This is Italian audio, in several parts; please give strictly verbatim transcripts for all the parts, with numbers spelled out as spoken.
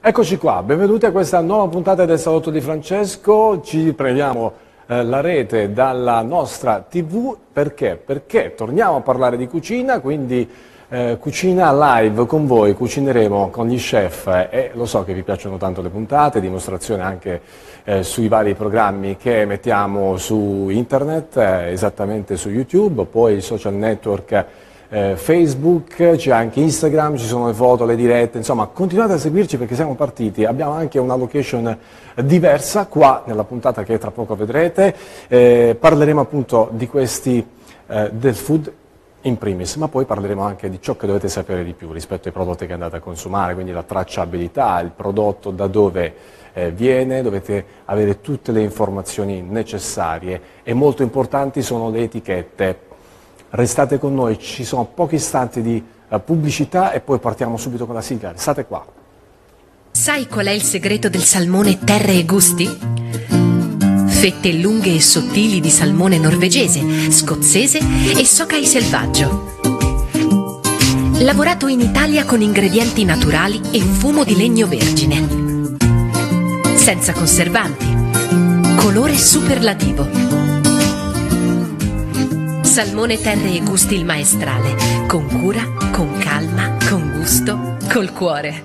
Eccoci qua, benvenuti a questa nuova puntata del Salotto di Francesco. Ci prendiamo eh, la rete dalla nostra tivù, perché? Perché torniamo a parlare di cucina, quindi eh, cucina live con voi, cucineremo con gli chef eh, e lo so che vi piacciono tanto le puntate, dimostrazione anche eh, sui vari programmi che mettiamo su internet, eh, esattamente su YouTube, poi i social network. Eh, Facebook, c'è anche Instagram, ci sono le foto, le dirette, insomma continuate a seguirci perché siamo partiti, abbiamo anche una location diversa qua nella puntata che tra poco vedrete, eh, parleremo appunto di questi, eh, del food in primis, ma poi parleremo anche di ciò che dovete sapere di più rispetto ai prodotti che andate a consumare, quindi la tracciabilità, il prodotto da dove eh, viene, dovete avere tutte le informazioni necessarie e molto importanti sono le etichette. Restate con noi, ci sono pochi istanti di uh, pubblicità e poi partiamo subito con la sigla. Restate qua. Sai qual è il segreto del salmone terre e gusti? Fette lunghe e sottili di salmone norvegese, scozzese e sockeye selvaggio. Lavorato in Italia con ingredienti naturali e fumo di legno vergine. Senza conservanti. Colore superlativo. Salmone terre e gusti il maestrale, con cura, con calma, con gusto, col cuore.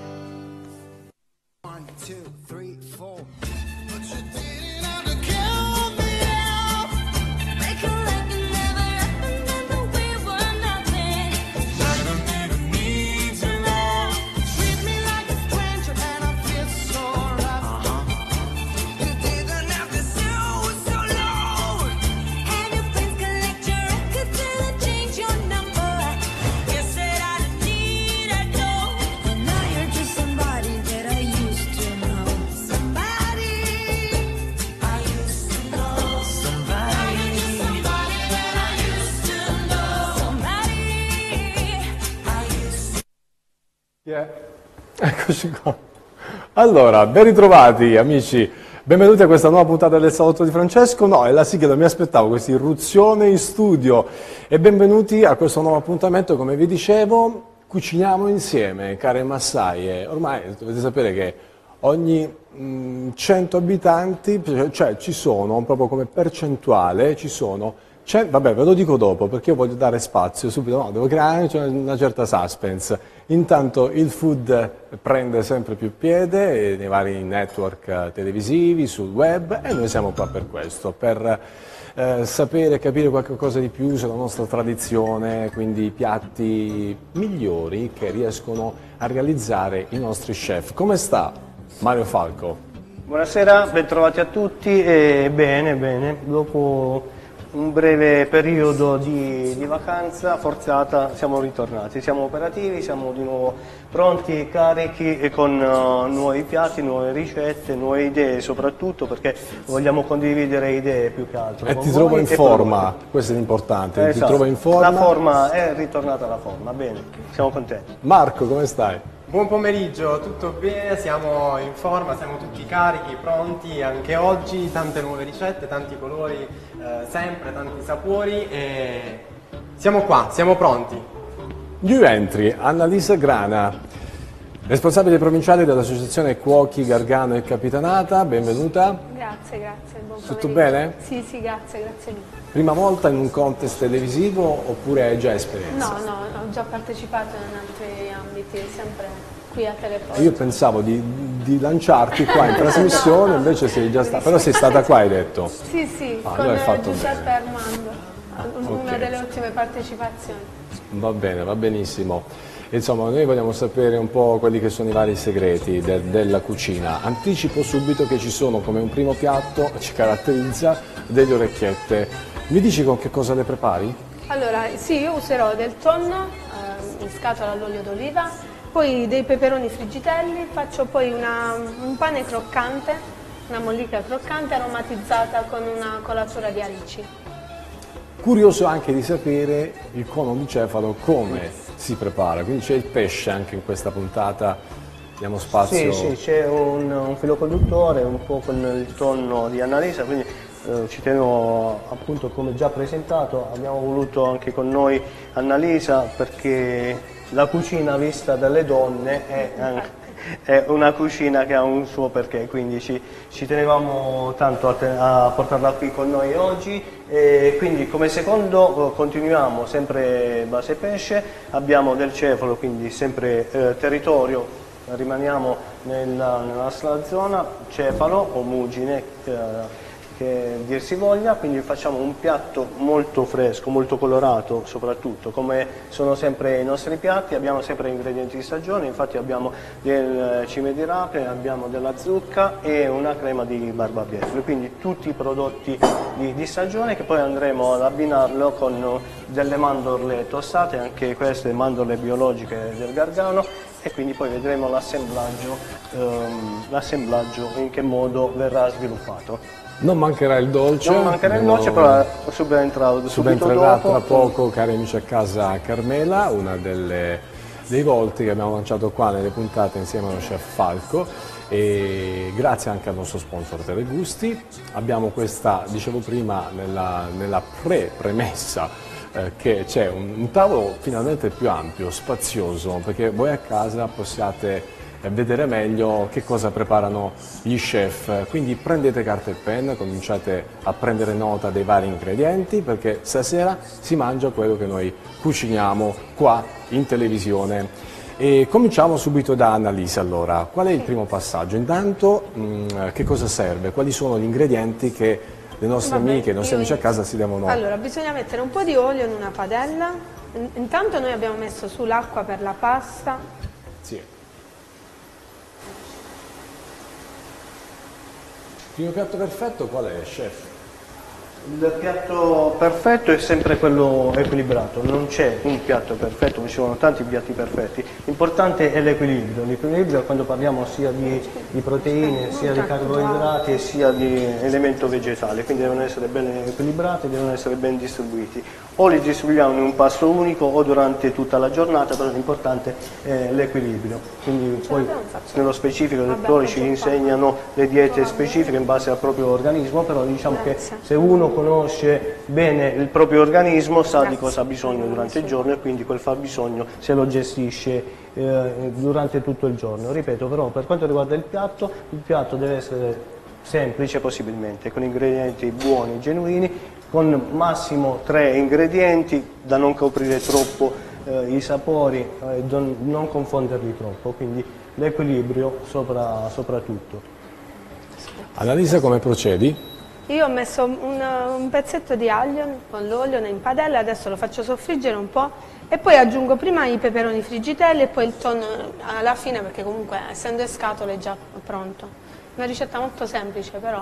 Eccoci qua. Allora, ben ritrovati amici, benvenuti a questa nuova puntata del Salotto di Francesco. No, è la sigla, mi aspettavo questa irruzione in studio e benvenuti a questo nuovo appuntamento, come vi dicevo, cuciniamo insieme, care massaie. Ormai dovete sapere che ogni mh, cento abitanti, cioè ci sono, proprio come percentuale, ci sono vabbè, ve lo dico dopo perché io voglio dare spazio subito, no, devo creare una certa suspense. Intanto il food prende sempre più piede nei vari network televisivi, sul web e noi siamo qua per questo, per eh, sapere, capire qualcosa di più sulla nostra tradizione, quindi i piatti migliori che riescono a realizzare i nostri chef. Come sta Mario Falco? Buonasera, bentrovati a tutti e bene, bene, dopo un breve periodo di, di vacanza forzata siamo ritornati, siamo operativi, siamo di nuovo pronti, carichi e con uh, nuovi piatti, nuove ricette, nuove idee soprattutto perché vogliamo condividere idee più che altro. E ti trovo in forma, questo è l'importante, esatto. Ti trovo in forma. La forma è ritornata la forma, bene, siamo contenti. Marco, come stai? Buon pomeriggio, tutto bene, siamo in forma, siamo tutti carichi, pronti anche oggi, tante nuove ricette, tanti colori, eh, sempre, tanti sapori e siamo qua, siamo pronti. New entry, Annalisa Grana, responsabile provinciale dell'Associazione Cuochi Gargano e Capitanata, benvenuta. Grazie, grazie, buon pomeriggio. Tutto bene? Sì, sì, grazie, grazie mille. Prima volta in un contest televisivo oppure hai già esperienza? No, no, ho già partecipato in altri ambiti, sempre qui a Telepost. Io pensavo di, di lanciarti qua in trasmissione, invece sei già stata, però sei stata qua hai detto? Sì, sì, ah, con fatto Giuseppe bene. Armando, una Okay. delle ultime partecipazioni. Va bene, va benissimo. Insomma, noi vogliamo sapere un po' quelli che sono i vari segreti de della cucina. Anticipo subito che ci sono come un primo piatto, ci caratterizza, delle orecchiette. Mi dici con che cosa le prepari? Allora, sì, io userò del tonno eh, in scatola all'olio d'oliva, poi dei peperoni friggitelli, faccio poi una, un pane croccante, una mollica croccante aromatizzata con una colatura di alici. Curioso anche di sapere il cono di cefalo come si prepara, quindi c'è il pesce anche in questa puntata, diamo spazio. Sì, sì, c'è un, un filo conduttore, un po' con il tonno di Annalisa, quindi eh, ci tenevo appunto come già presentato, abbiamo voluto anche con noi Annalisa perché la cucina vista dalle donne è anche è una cucina che ha un suo perché, quindi ci, ci tenevamo tanto a, te, a portarla qui con noi oggi. E quindi come secondo continuiamo sempre base pesce, abbiamo del cefalo, quindi sempre eh, territorio, rimaniamo nella, nella nostra zona, cefalo o mugine, eh, che dir si voglia, quindi facciamo un piatto molto fresco, molto colorato soprattutto, come sono sempre i nostri piatti. Abbiamo sempre ingredienti di stagione, infatti abbiamo del cime di rape, abbiamo della zucca e una crema di barbabietola, quindi tutti i prodotti di, di stagione, che poi andremo ad abbinarlo con delle mandorle tostate, anche queste mandorle biologiche del Gargano, e quindi poi vedremo l'assemblaggio, ehm, l'assemblaggio in che modo verrà sviluppato. Non mancherà il dolce. Non mancherà il dolce, però subentrerà subentrerà dopo. Tra poco, cari amici a casa, Carmela, una delle, dei volti che abbiamo lanciato qua nelle puntate insieme allo chef Falco, e grazie anche al nostro sponsor Telegusti. Abbiamo questa, dicevo prima, nella, nella pre-premessa, eh, che c'è un, un tavolo finalmente più ampio, spazioso, perché voi a casa possiate vedere meglio che cosa preparano gli chef. Quindi prendete carta e penna, cominciate a prendere nota dei vari ingredienti, perché stasera si mangia quello che noi cuciniamo qua in televisione. E cominciamo subito da Annalisa. Allora, qual è il primo passaggio? Intanto mh, che cosa serve? Quali sono gli ingredienti che le nostre Vabbè, amiche, i nostri amici a casa si devono... Allora, bisogna mettere un po' di olio in una padella. Intanto noi abbiamo messo su l'acqua per la pasta. Sì. Il primo piatto perfetto qual è, chef? Il piatto perfetto è sempre quello equilibrato, non c'è un piatto perfetto, ci sono tanti piatti perfetti. L'importante è l'equilibrio. L'equilibrio quando parliamo sia di, di proteine, sia di carboidrati e sia di elemento vegetale, quindi devono essere ben equilibrati, devono essere ben distribuiti. O li distribuiamo in un pasto unico o durante tutta la giornata, però l'importante è l'equilibrio. Quindi poi nello specifico i dottori ci insegnano le diete specifiche in base al proprio organismo, però diciamo che se uno conosce bene il proprio organismo sa di cosa ha bisogno durante il giorno, e quindi quel fabbisogno se lo gestisce eh, durante tutto il giorno. Ripeto, però per quanto riguarda il piatto, il piatto deve essere semplice possibilmente, con ingredienti buoni, genuini, con massimo tre ingredienti, da non coprire troppo eh, i sapori, eh, don, non confonderli troppo, quindi l'equilibrio sopra, sopra tutto. Annalisa, come procedi? Io ho messo un, un pezzetto di aglio con l'olio in padella, adesso lo faccio soffriggere un po' e poi aggiungo prima i peperoni friggitelli e poi il tonno alla fine, perché comunque essendo in scatola è già pronto. Una ricetta molto semplice, però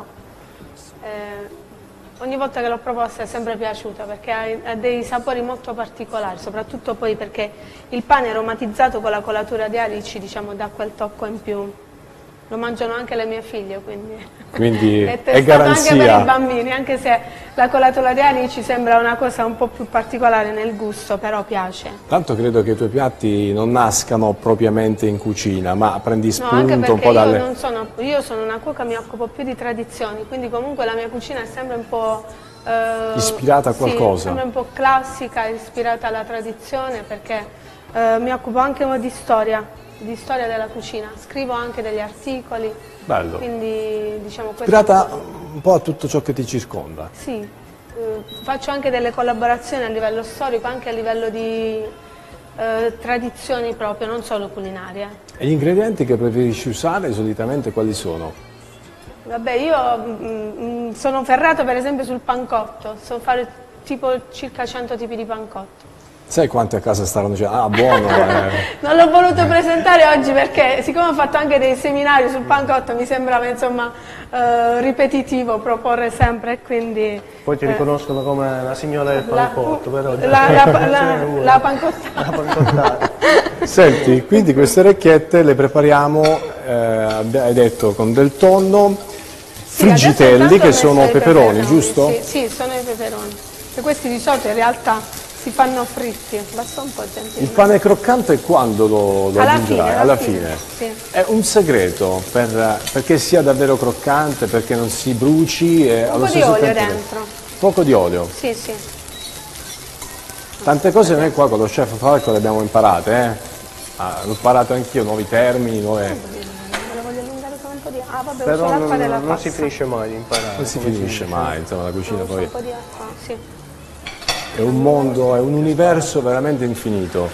eh, ogni volta che l'ho proposta è sempre piaciuta, perché ha, ha dei sapori molto particolari, soprattutto poi perché il pane aromatizzato con la colatura di alici, diciamo, dà quel tocco in più. Lo mangiano anche le mie figlie, quindi, quindi è, è garanzia anche per i bambini, anche se la colatura di alici sembra una cosa un po' più particolare nel gusto, però piace. Tanto credo che i tuoi piatti non nascano propriamente in cucina, ma prendi spunto no, anche un po' dalle... Io, non sono, io sono una cuoca, mi occupo più di tradizioni, quindi comunque la mia cucina è sempre un po'... Eh, ispirata a qualcosa? Sì, sempre un po' classica, ispirata alla tradizione, perché eh, mi occupo anche di storia. di storia della cucina, scrivo anche degli articoli. Bello. Quindi diciamo questo. Ispirata un po' a tutto ciò che ti circonda. Sì, eh, faccio anche delle collaborazioni a livello storico, anche a livello di eh, tradizioni proprio, non solo culinarie. E gli ingredienti che preferisci usare solitamente quali sono? Vabbè, io mm, sono ferrata per esempio sul pancotto, so fare tipo circa cento tipi di pancotto. Sai quanti a casa stavano dicendo, ah buono, eh. Non l'ho voluto presentare oggi perché siccome ho fatto anche dei seminari sul pancotto mi sembrava insomma eh, ripetitivo proporre sempre, quindi... Poi ti eh, riconoscono come la signora del pancotto, la, però... La, la, la, la, la pancottata. La pancottata. Senti, quindi queste orecchiette le prepariamo, eh, hai detto, con del tonno, sì, friggitelli che sono peperoni, peperoni, giusto? Sì, sì, sono i peperoni. E questi di solito in realtà... si fanno fritti, basta un po' gentilmente. Il pane croccante quando lo, lo alla aggiungerai? Fine, alla fine. fine. Sì. È un segreto per, perché sia davvero croccante, perché non si bruci e un allo po' di stesso olio tempo dentro. Poco di olio. Sì, sì. Tante cose noi qua con lo chef Falco le abbiamo imparate, eh? ah, ho imparato anch'io nuovi termini, nuove... Me lo voglio allungare solo un po' di acqua. Ah, vabbè, Però uso l'acqua non, della non pasta. si finisce mai di imparare. Non si come finisce dice. mai, insomma, la cucina Uso poi un po' di acqua, sì. è un mondo, è un universo veramente infinito.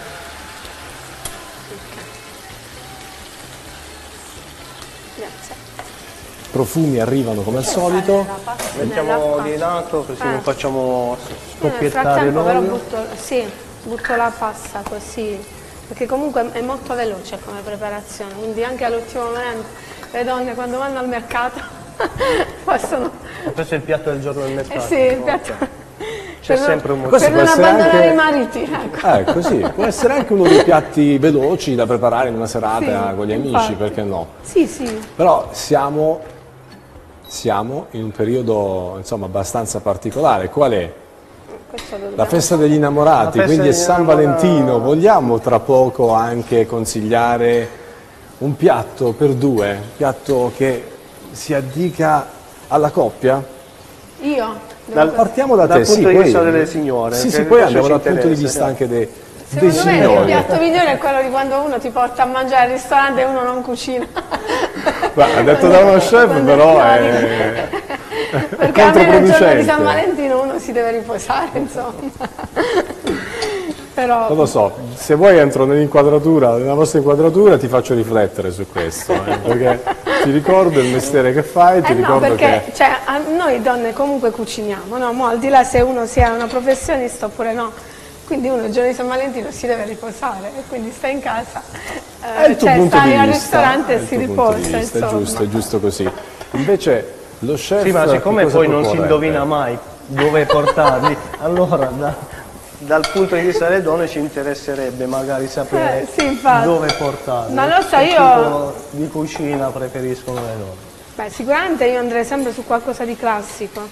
Grazie. Profumi arrivano come al solito. La pasta Mettiamo nell'acqua. di lato così Eh. non facciamo Io nel scoppiettare frattempo però l'olio. butto, sì, butto la pasta così, perché comunque è molto veloce come preparazione, quindi anche all'ultimo momento le donne quando vanno al mercato possono... Questo è il piatto del giorno del mercato. Eh sì, il piatto... C'è per non- sempre un motivo. Questo Per non può essere abbandonare anche- i mariti, ecco. Eh, così, può essere anche uno dei piatti veloci da preparare in una serata Sì, con gli amici, infatti. perché no? Sì, sì, Però siamo, siamo in un periodo insomma abbastanza particolare. Qual è? questo lo dobbiamo... La festa degli innamorati, La festa quindi è degli San innamorati. Valentino. Vogliamo tra poco anche consigliare un piatto per due, un piatto che si addica alla coppia? Io? Devo Dal- così. Partiamo da Dal te, punto sì, di poi- vista delle signore, Sì, che sì, poi questo andiamo ci dal punto di interessa, vista anche dei, dei Secondo me il signori. piatto migliore è quello di quando uno ti porta a mangiare al ristorante e uno non cucina. Beh, ha detto da uno chef, Quando- però no, è, dico- è Perché almeno il giorno di controproducente. San Valentino uno si deve riposare, insomma. Però Non lo so, se vuoi entro nell'inquadratura, nella vostra inquadratura ti faccio riflettere su questo, eh, perché ti ricordo il mestiere che fai, ti Eh no, ricordo perché che... cioè, a noi donne comunque cuciniamo, no? Mo, al di là se uno sia una professionista oppure no, quindi uno il giorno di San Valentino si deve riposare e quindi sta in casa, È eh, il tuo cioè punto stai di al vista, ristorante è e il si tuo punto di riposa, vista, è insomma. giusto, è giusto così. Invece lo chef... Sì, ma siccome che cosa poi non si proporrebbe? indovina mai dove portarli, allora da- dal punto di vista delle donne ci interesserebbe magari sapere Eh, sì, infatti. dove portarli. Non lo so, Che io- tipo di cucina preferiscono le donne? Beh, sicuramente io andrei sempre su qualcosa di classico.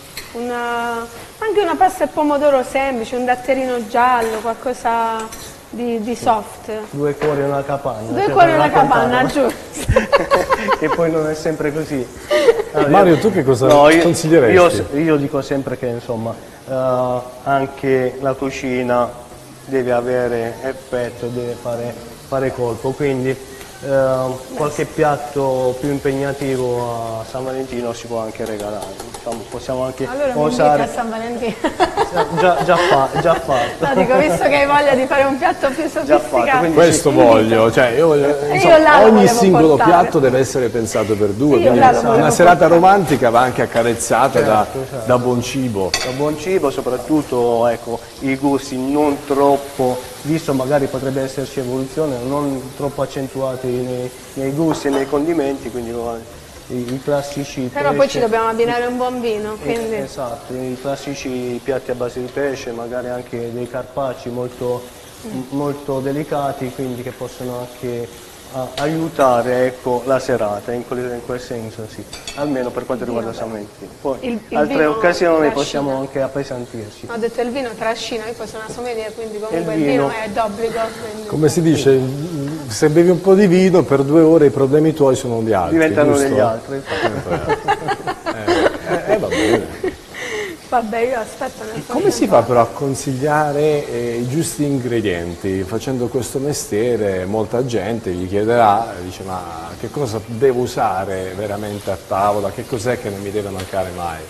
Una- anche una pasta al pomodoro semplice, un datterino giallo, qualcosa di, di soft. Due cuori e una capanna. Due cioè, cuori e per una capanna, raccontarlo. giusto. E poi non è sempre così. Allora, Mario, io- tu che cosa no, io- consiglieresti? Io, io dico sempre che insomma eh, anche la cucina deve avere effetto, deve fare, fare colpo, quindi eh, qualche piatto più impegnativo a San Valentino si può anche regalare. Insomma, possiamo anche Allora mi inviti osare. a San Valentino. Già, già, fa- già fatto. No, dico, visto che hai voglia di fare un piatto più fatto, sofisticato. quindi Questo voglio, cioè io voglio- io insomma, là lo ogni volevo singolo portare. piatto deve essere pensato per due, Io quindi là lo una volevo serata portare. romantica va anche accarezzata da, Certo, certo. da buon cibo. Da buon cibo, soprattutto ecco, i gusti non troppo, visto magari potrebbe esserci evoluzione, non troppo accentuati nei, nei gusti e nei condimenti, quindi no, i, i classici Però poi pesce, ci dobbiamo abbinare un buon vino, eh, quindi... esatto, i classici piatti a base di pesce, magari anche dei carpacci molto, m- molto delicati, quindi che possono anche a- aiutare ecco, la serata, in quel, in quel senso sì, almeno per quanto riguarda San Valentino. Poi Il- il altre vino occasioni trascina. possiamo anche appesantirci. Ho detto il vino trascina, io poi sono una sommelier, quindi comunque il Il vino, vino. è d'obbligo. quindi- Come si dice, se bevi un po' di vino per due ore i problemi tuoi sono di altri. Diventano giusto? degli altri. infatti. Eh, eh, va bene. Vabbè, io aspetto nel Come si fa però a consigliare eh, i giusti ingredienti? Facendo questo mestiere molta gente vi chiederà, dice ma che cosa devo usare veramente a tavola, che cos'è che non mi deve mancare mai?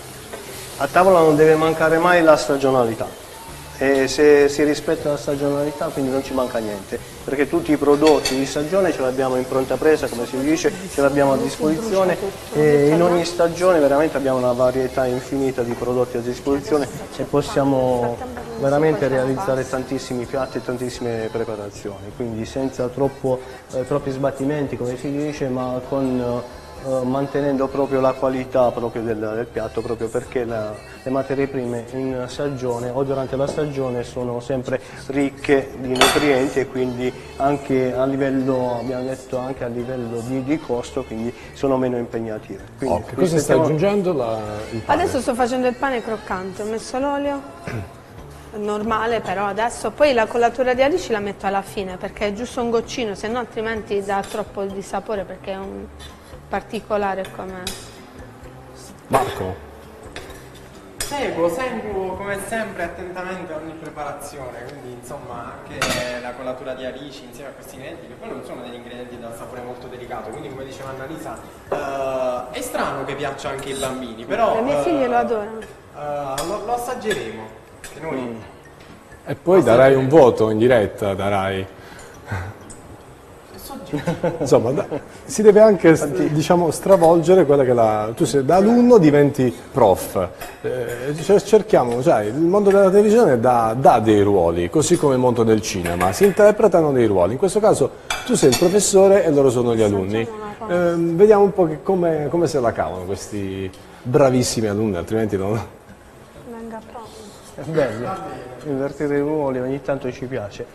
A tavola non deve mancare mai la stagionalità. E se si rispetta la stagionalità quindi non ci manca niente, perché tutti i prodotti di stagione ce l'abbiamo in pronta presa, come si dice, ce l'abbiamo a disposizione e in ogni stagione veramente abbiamo una varietà infinita di prodotti a disposizione e possiamo veramente realizzare tantissimi piatti e tantissime preparazioni, quindi senza troppo, eh, troppi sbattimenti come si dice, ma con eh, Uh, mantenendo proprio la qualità proprio del, del piatto, proprio perché la, le materie prime in stagione o durante la stagione sono sempre ricche di nutrienti e quindi anche a livello, abbiamo detto anche a livello di, di costo, quindi sono meno impegnative. Quindi, Oh, che cosa stai rispettiamo- aggiungendo? La, il pane? Adesso sto facendo il pane croccante, ho messo l'olio, normale però adesso, poi la collatura di alici la metto alla fine perché è giusto un goccino, se no altrimenti dà troppo di sapore perché è un particolare come... Marco, seguo, seguo come sempre attentamente ogni preparazione, quindi insomma anche la colatura di alici insieme a questi ingredienti, che poi non sono degli ingredienti dal sapore molto delicato, quindi come diceva Annalisa, uh, è strano che piaccia anche ai bambini, però... Le mie uh, figlie lo adorano. Uh, lo, lo assaggeremo, che noi... Mm. E poi darai un voto in diretta, darai... Insomma, da, si deve anche diciamo, stravolgere quella che la... Tu sei da alunno diventi prof. Eh, cerchiamo, cioè, il mondo della televisione dà, dà dei ruoli, così come il mondo del cinema, si interpretano dei ruoli. In questo caso tu sei il professore e loro sono gli alunni. Eh, vediamo un po' che come, come se la cavano questi bravissimi alunni, altrimenti non... Venga pronto. È bello, invertire i ruoli ogni tanto ci piace.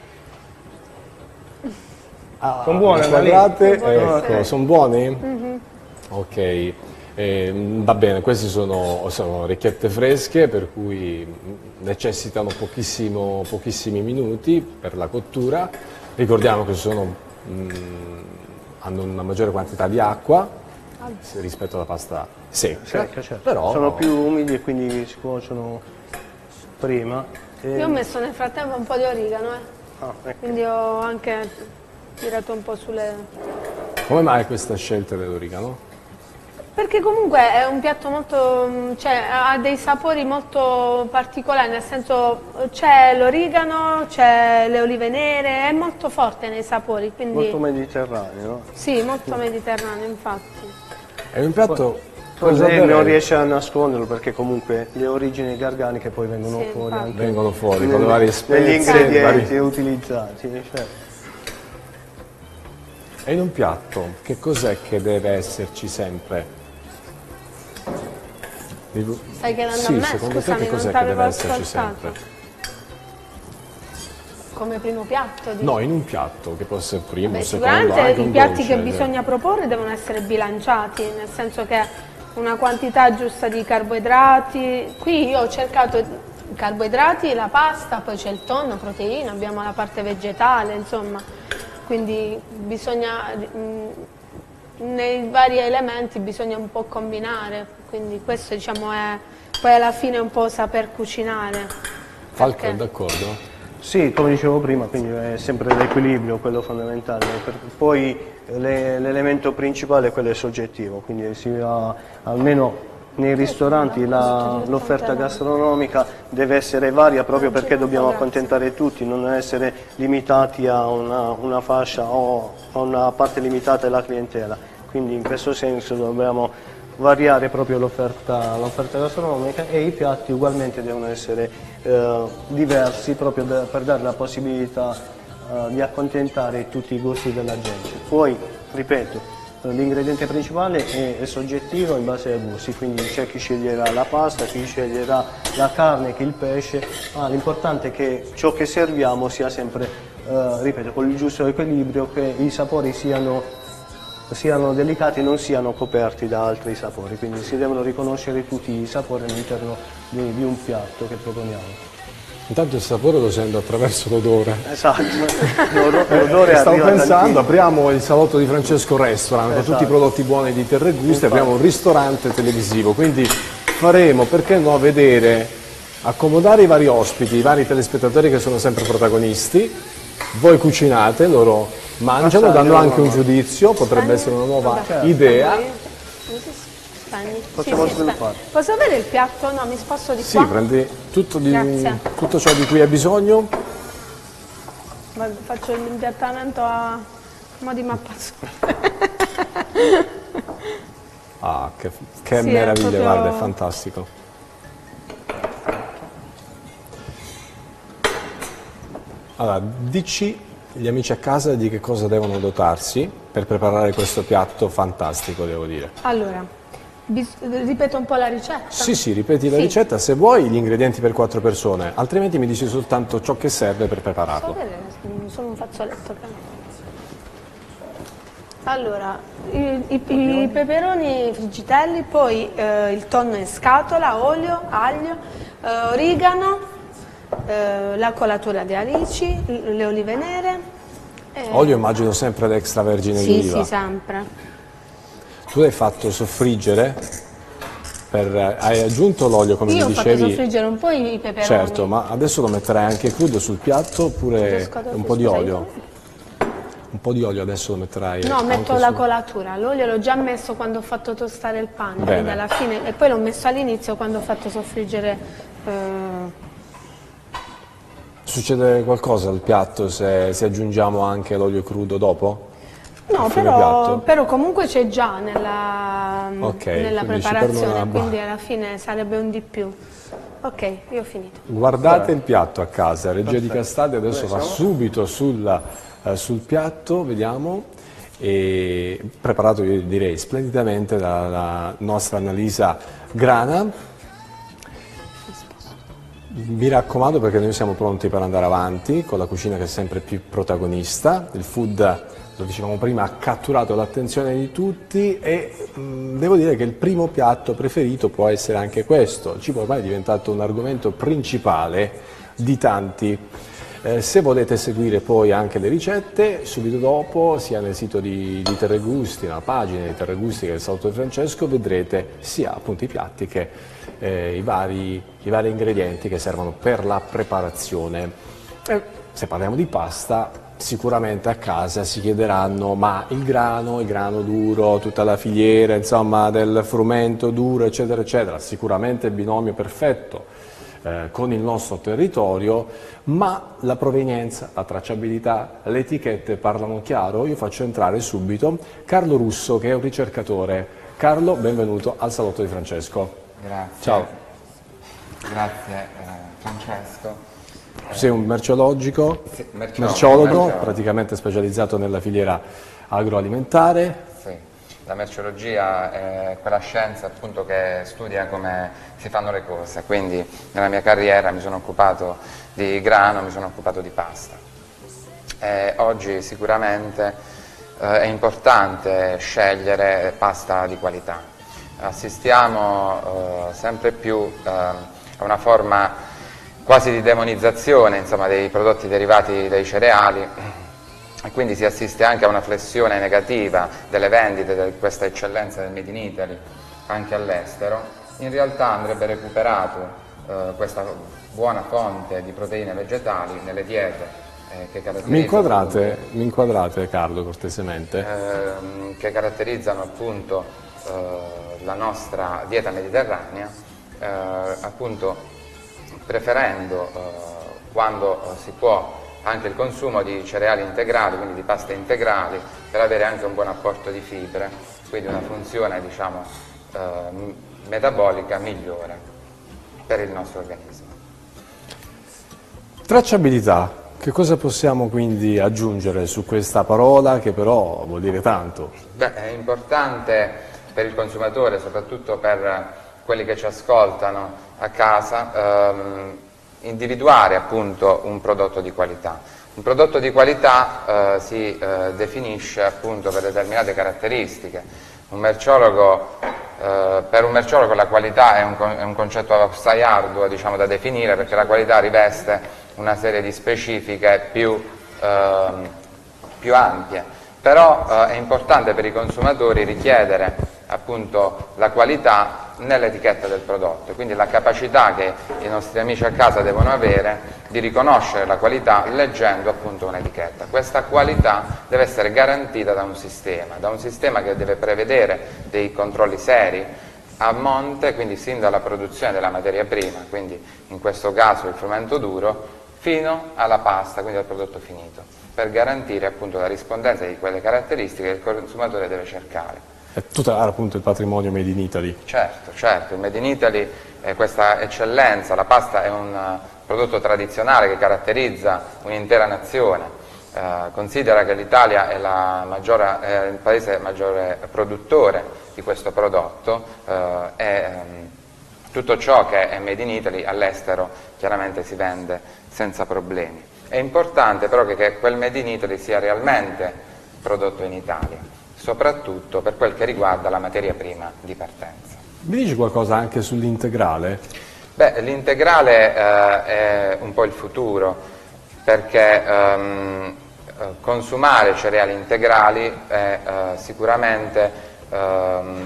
Ah, sono buone, quadrate, buone, ecco, sì. sono buoni? Mm-hmm. Ok, eh, va bene, queste sono, sono orecchiette fresche per cui necessitano pochissimo, pochissimi minuti per la cottura. Ricordiamo che sono, mh, hanno una maggiore quantità di acqua rispetto alla pasta secca, Secca, certo. però sono più umidi e quindi si cuociono prima. E... Io ho messo nel frattempo un po' di origano, eh. ah, ecco. Quindi ho anche tirato un po' sulle... Come mai questa scelta dell'origano? Perché comunque è un piatto molto, cioè ha dei sapori molto particolari, nel senso c'è l'origano, c'è le olive nere, è molto forte nei sapori, quindi... Molto mediterraneo, no? Sì, molto mediterraneo, infatti. È un piatto... Poi lei non riesce a nasconderlo perché comunque le origini garganiche poi vengono Sì, fuori infatti. anche Vengono fuori con negli- le varie negli spezie, ingredienti vari- utilizzati. Cioè. E in un piatto, che cos'è che deve esserci sempre? Stai chiedendo Sì, a me? secondo Scusami, te che non cos'è che t'avevo deve esserci ascoltato. sempre? Come primo piatto? dici? No, in un piatto, che può essere primo, Beh, secondo, sicuramente anche i un piatti dolce, che cioè. bisogna proporre devono essere bilanciati, nel senso che una quantità giusta di carboidrati. Qui io ho cercato i carboidrati, la pasta, poi c'è il tonno, proteina, abbiamo la parte vegetale, insomma, quindi bisogna, mh, nei vari elementi bisogna un po' combinare, quindi questo diciamo è poi alla fine un po' saper cucinare. Falco Perché- è d'accordo? Sì, come dicevo prima, quindi è sempre l'equilibrio quello fondamentale. Per- poi le- l'elemento principale è quello soggettivo, quindi si ha, almeno nei ristoranti la- l'offerta gastronomica deve essere varia proprio perché dobbiamo accontentare tutti, non essere limitati a una, una fascia o a una parte limitata della clientela. Quindi in questo senso dobbiamo variare proprio l'offerta l'offerta gastronomica e i piatti ugualmente devono essere eh, diversi proprio da- per dare la possibilità eh, di accontentare tutti i gusti della gente. Poi, ripeto, eh, l'ingrediente principale è, è soggettivo in base ai gusti, quindi c'è chi sceglierà la pasta, chi sceglierà la carne, chi il pesce, ma l'importante è che ciò che serviamo sia sempre, eh, ripeto, con il giusto equilibrio, che i sapori siano siano delicati e non siano coperti da altri sapori, quindi si devono riconoscere tutti i sapori all'interno di, di un piatto che proponiamo. Intanto il sapore lo sento attraverso l'odore. Esatto, l'odore Eh, stavo arriva pensando, tantissimo. apriamo il salotto di Francesco Restaurant con Esatto. tutti i prodotti buoni di Terre Guste, Infatti. apriamo un ristorante televisivo, quindi faremo, perché no, vedere, accomodare i vari ospiti, i vari telespettatori che sono sempre protagonisti, voi cucinate, loro mangiano, danno Assaggiano, anche un no? giudizio, potrebbe essere una nuova Vabbè. idea. Spegni. Possiamo Sì, sì, sviluppare. spegni. Posso avere il piatto? No, mi sposto di Sì, qua. prendi tutto, di- Grazie. tutto ciò di cui hai bisogno. Vado- Faccio l'impiattamento a mo' di mappazzone. Ah, che, che Sì, è meraviglia, proprio- guarda, è fantastico. Allora, dici agli amici a casa di che cosa devono dotarsi per preparare questo piatto fantastico, devo dire. Allora, bis- ripeto un po' la ricetta. Sì, sì, ripeti la Sì. ricetta se vuoi, gli ingredienti per quattro persone, altrimenti mi dici soltanto ciò che serve per Posso prepararlo. vedere? Sono un fazzoletto. che- Allora, i, i- i peperoni friggitelli, poi eh, il tonno in scatola, olio, aglio, eh, origano, eh, la colatura di alici, l- le olive nere. e- Olio immagino sempre l'extravergine di Sì, oliva. sì, sempre. Tu l'hai fatto soffriggere per, hai aggiunto l'olio come Io mi ho fatto dicevi? soffriggere un po' i peperoni. Certo, ma adesso lo metterai anche crudo sul piatto oppure un po' di olio? Un po' di olio adesso lo metterai? No, metto la su... colatura, l'olio l'ho già messo quando ho fatto tostare il pane, Bene. quindi alla fine, e poi l'ho messo all'inizio quando ho fatto soffriggere. Eh... Succede qualcosa al piatto se, se aggiungiamo anche l'olio crudo dopo? No, A fine però, piatto? però comunque c'è già nella, Okay, nella quindi ci preparazione, perdono la- quindi alla fine sarebbe un di più. Ok, io ho finito. Guardate il piatto a casa, Regia di Castaldi adesso va subito sul, eh, sul piatto, vediamo, e preparato io direi splendidamente dalla nostra Annalisa Grana. Mi raccomando perché noi siamo pronti per andare avanti con la cucina che è sempre più protagonista. Il food, lo dicevamo prima, ha catturato l'attenzione di tutti e mh, devo dire che il primo piatto preferito può essere anche questo. Il cibo ormai è diventato un argomento principale di tanti. Eh, se volete seguire poi anche le ricette, subito dopo, sia nel sito di, di Terregusti, nella pagina di Terregusti che è il Salotto di Francesco, vedrete sia appunto i piatti che eh, i, vari, i vari ingredienti che servono per la preparazione. Eh, se parliamo di pasta, sicuramente a casa si chiederanno ma il grano, il grano duro, tutta la filiera insomma del frumento duro eccetera eccetera, sicuramente il binomio perfetto eh, con il nostro territorio, ma la provenienza, la tracciabilità, le etichette parlano chiaro. Io faccio entrare subito Carlo Russo che è un ricercatore. Carlo, benvenuto al Salotto di Francesco. Grazie. Ciao. Grazie eh, Francesco. Sei un merceologico, Sì, merceologo, merceologo, merceologo. praticamente specializzato nella filiera agroalimentare. Sì. La merceologia è quella scienza appunto che studia come si fanno le cose, quindi nella mia carriera mi sono occupato di grano, mi sono occupato di pasta. E oggi sicuramente eh, è importante scegliere pasta di qualità. Assistiamo eh, sempre più eh, a una forma quasi di demonizzazione insomma, dei prodotti derivati dai cereali e quindi si assiste anche a una flessione negativa delle vendite di questa eccellenza del Made in Italy anche all'estero. In realtà andrebbe recuperato eh, questa buona fonte di proteine vegetali nelle diete eh, che caratterizzano Mi inquadrate, mi inquadrate Carlo cortesemente? ehm, che caratterizzano appunto eh, la nostra dieta mediterranea, eh, appunto preferendo eh, quando eh, si può anche il consumo di cereali integrali, quindi di paste integrali, per avere anche un buon apporto di fibre, quindi una funzione diciamo eh, metabolica migliore per il nostro organismo. Tracciabilità, che cosa possiamo quindi aggiungere su questa parola che però vuol dire tanto? Beh, è importante per il consumatore, soprattutto per quelli che ci ascoltano a casa, ehm, individuare appunto un prodotto di qualità. Un prodotto di qualità eh, si eh, definisce appunto per determinate caratteristiche. Un merceologo, eh, per un merceologo la qualità è un, è un concetto assai arduo diciamo, da definire, perché la qualità riveste una serie di specifiche più, eh, più ampie. Però eh, è importante per i consumatori richiedere appunto la qualità nell'etichetta del prodotto, quindi la capacità che i nostri amici a casa devono avere di riconoscere la qualità leggendo appunto un'etichetta. Questa qualità deve essere garantita da un sistema, da un sistema che deve prevedere dei controlli seri a monte, quindi sin dalla produzione della materia prima, quindi in questo caso il frumento duro, fino alla pasta, quindi al prodotto finito, per garantire appunto la rispondenza di quelle caratteristiche che il consumatore deve cercare. È tutelare appunto il patrimonio Made in Italy. Certo, certo, il Made in Italy è questa eccellenza, la pasta è un uh, prodotto tradizionale che caratterizza un'intera nazione. Uh, considera che l'Italia è, la maggiore, è il paese maggiore produttore di questo prodotto uh, e um, tutto ciò che è Made in Italy all'estero chiaramente si vende senza problemi. È importante però che, che quel Made in Italy sia realmente prodotto in Italia, soprattutto per quel che riguarda la materia prima di partenza. Mi dici qualcosa anche sull'integrale? Beh, l'integrale eh, è un po' il futuro, perché ehm, consumare cereali integrali è eh, sicuramente ehm,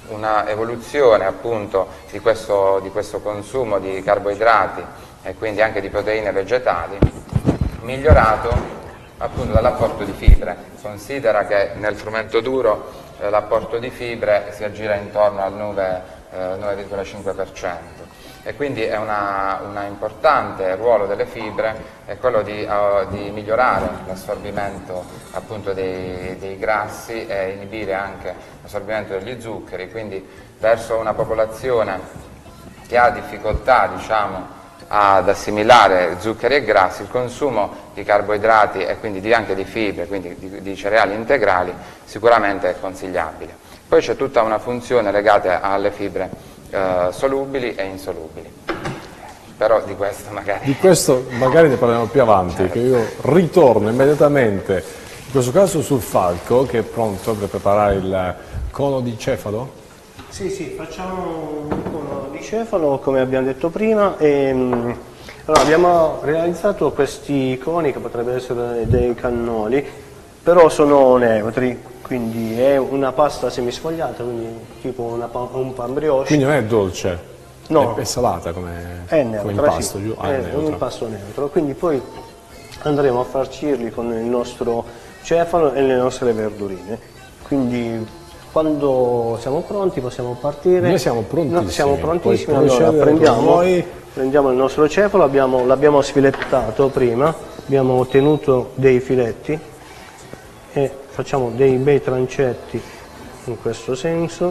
una evoluzione appunto di questo, di questo consumo di carboidrati e quindi anche di proteine vegetali, migliorato appunto dall'apporto di fibre. Considera che nel frumento duro eh, l'apporto di fibre si aggira intorno al nove virgola cinque per cento. E quindi è un importante ruolo delle fibre è quello di, uh, di migliorare l'assorbimento appunto dei, dei grassi e inibire anche l'assorbimento degli zuccheri, quindi verso una popolazione che ha difficoltà, diciamo, ad assimilare zuccheri e grassi, il consumo di carboidrati e quindi di, anche di fibre, quindi di, di cereali integrali, sicuramente è consigliabile. Poi c'è tutta una funzione legata alle fibre Uh, solubili e insolubili, però di questo magari di questo magari ne parliamo più avanti, certo. Che io ritorno immediatamente in questo caso sul Falco, che è pronto per preparare il cono di cefalo. Sì, sì, facciamo un cono di cefalo come abbiamo detto prima e, allora, abbiamo realizzato questi coni che potrebbero essere dei cannoli, però sono neutri. Quindi è una pasta semisfogliata, quindi tipo una, un pan brioche. Quindi non è dolce, no. È, è salata come, è neutra, come impasto, sì. giù? Ah, è, è un impasto neutro. Quindi poi andremo a farcirli con il nostro cefalo e le nostre verdurine. Quindi quando siamo pronti possiamo partire. Noi siamo prontissimi. No, siamo prontissimi, allora prendiamo, noi... prendiamo il nostro cefalo, l'abbiamo sfilettato prima, abbiamo ottenuto dei filetti e facciamo dei bei trancetti in questo senso.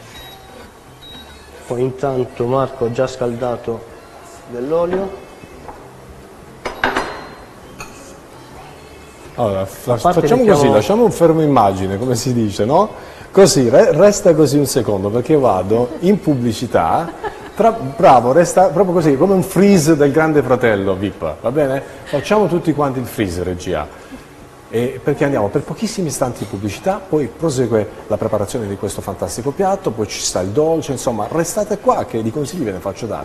Poi intanto Marco ha già scaldato dell'olio. Allora, facciamo così, lasciamo un fermo immagine, come si dice, no? Così, re, resta così un secondo, perché vado in pubblicità, tra, bravo, resta proprio così, come un freeze del Grande Fratello V I P, va bene? Facciamo tutti quanti il freeze, regia. E perché andiamo per pochissimi istanti di pubblicità, poi prosegue la preparazione di questo fantastico piatto, poi ci sta il dolce, insomma restate qua che di consigli ve ne faccio dare.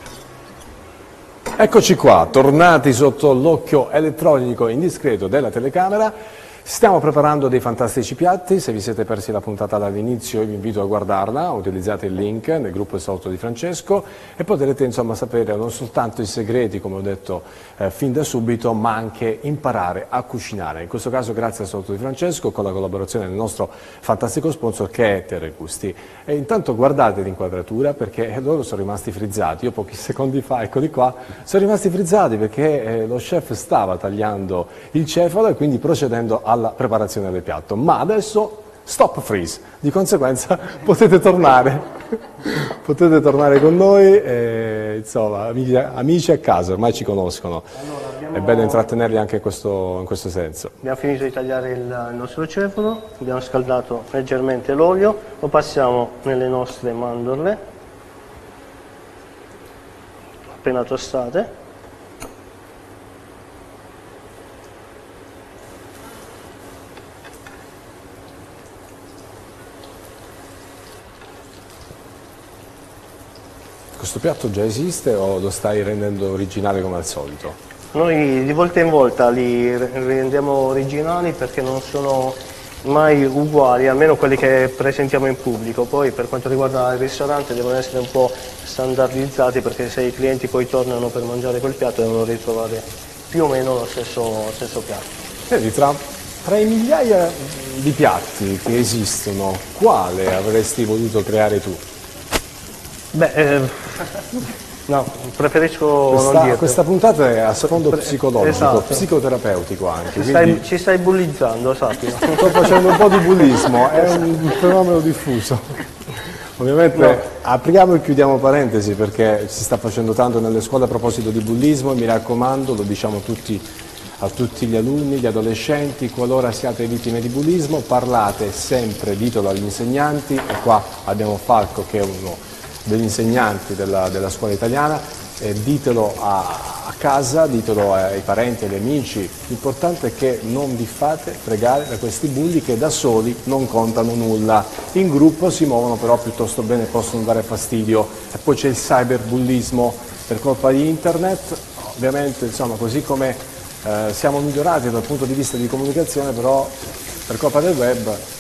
Eccoci qua, tornati sotto l'occhio elettronico indiscreto della telecamera. Stiamo preparando dei fantastici piatti, se vi siete persi la puntata dall'inizio vi invito a guardarla, utilizzate il link nel gruppo Salotto di Francesco e potrete insomma sapere non soltanto i segreti, come ho detto eh, fin da subito, ma anche imparare a cucinare. In questo caso grazie al Salotto di Francesco con la collaborazione del nostro fantastico sponsor che è Terre Gusti. E intanto guardate l'inquadratura perché loro sono rimasti frizzati, io pochi secondi fa, eccoli qua, sono rimasti frizzati perché eh, lo chef stava tagliando il cefalo e quindi procedendo a alla preparazione del piatto, ma adesso stop freeze, di conseguenza potete tornare, potete tornare con noi, e, insomma, amici, amici a casa, ormai ci conoscono, allora, abbiamo... è bello intrattenerli anche in questo, in questo senso. Abbiamo finito di tagliare il, il nostro cefalo, abbiamo scaldato leggermente l'olio, lo passiamo nelle nostre mandorle, appena tostate. Questo piatto già esiste o lo stai rendendo originale come al solito? Noi di volta in volta li rendiamo originali perché non sono mai uguali, almeno quelli che presentiamo in pubblico. Poi per quanto riguarda il ristorante devono essere un po' standardizzati perché se i clienti poi tornano per mangiare quel piatto devono ritrovare più o meno lo stesso, lo stesso piatto. Vedi, tra, tra i migliaia di piatti che esistono, quale avresti voluto creare tu? Beh, eh, no, preferisco questa, non dirlo. Questa puntata è a sfondo psicologico, esatto. Psicoterapeutico anche. Ci, quindi... stai, ci stai bullizzando, sappi. Sto facendo un po' di bullismo, è un fenomeno diffuso. Ovviamente no. Apriamo e chiudiamo parentesi perché si sta facendo tanto nelle scuole a proposito di bullismo e mi raccomando, lo diciamo tutti, a tutti gli alunni, gli adolescenti, qualora siate vittime di bullismo parlate sempre, ditelo agli insegnanti, e qua abbiamo Falco che è uno degli insegnanti della, della scuola italiana, eh, ditelo a, a casa, ditelo ai parenti, agli amici, l'importante è che non vi fate fregare da questi bulli che da soli non contano nulla, in gruppo si muovono però piuttosto bene, possono dare fastidio, e poi c'è il cyberbullismo per colpa di internet, ovviamente insomma così come eh, siamo migliorati dal punto di vista di comunicazione, però per colpa del web